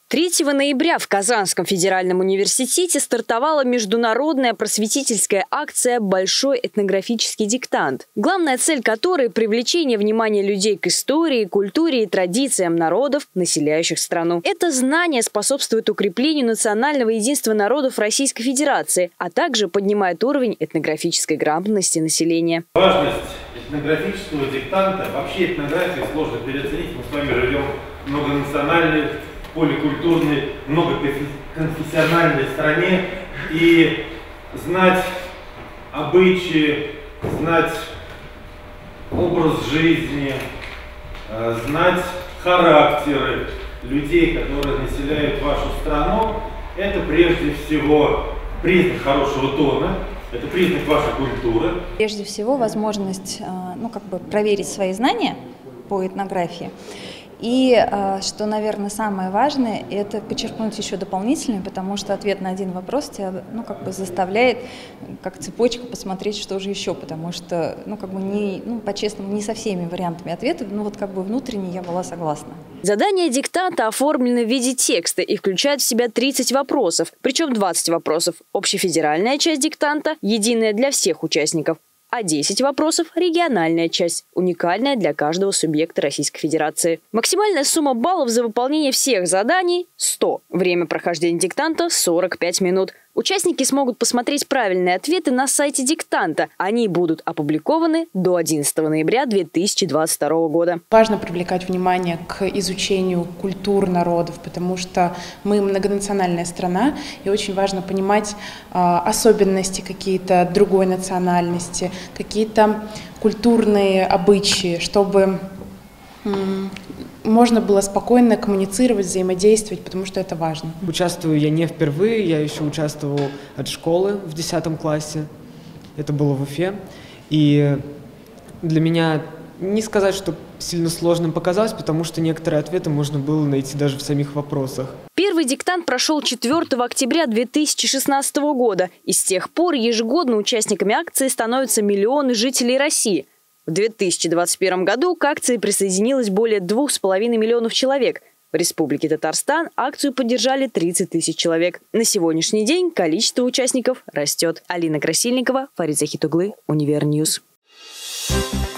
3 ноября в Казанском федеральном университете стартовала международная просветительская акция «Большой этнографический диктант», главная цель которой – привлечение внимания людей к истории, культуре и традициям народов, населяющих страну. Это знание способствует укреплению национального единства народов Российской Федерации, а также поднимает уровень этнографической грамотности населения. Важность этнографического диктанта, вообще этнографию сложно переоценить, мы с вами живем в многонациональной, поликультурной, многоконфессиональной стране, и знать обычаи, знать образ жизни, знать характеры людей, которые населяют вашу страну, это прежде всего признак хорошего тона, это признак вашей культуры. Прежде всего, возможность проверить свои знания по этнографии. И, что, наверное, самое важное, это подчеркнуть еще дополнительно, потому что ответ на один вопрос тебя, заставляет, как цепочку, посмотреть, что же еще, потому что, по-честному, не со всеми вариантами ответов, внутренне я была согласна. Задание диктанта оформлено в виде текста и включает в себя 30 вопросов, причем 20 вопросов – общефедеральная часть диктанта, единая для всех участников, а 10 вопросов – региональная часть, уникальная для каждого субъекта Российской Федерации. Максимальная сумма баллов за выполнение всех заданий – 100. Время прохождения диктанта – 45 минут. Участники смогут посмотреть правильные ответы на сайте диктанта. Они будут опубликованы до 11 ноября 2022 года. Важно привлекать внимание к изучению культур народов, потому что мы многонациональная страна, и очень важно понимать особенности какие-то другой национальности, какие-то культурные обычаи, чтобы можно было спокойно коммуницировать, взаимодействовать, потому что это важно. Участвую я не впервые, я еще участвовал от школы в 10 классе. Это было в Уфе. И для меня не сказать, что сильно сложным показалось, потому что некоторые ответы можно было найти даже в самих вопросах. Первый диктант прошел 4 октября 2016 года. И с тех пор ежегодно участниками акции становятся миллионы жителей России. В 2021 году к акции присоединилось более 2,5 миллионов человек. В Республике Татарстан акцию поддержали 30 тысяч человек. На сегодняшний день количество участников растет. Алина Красильникова, Фарид Захитуглы, Универньюз.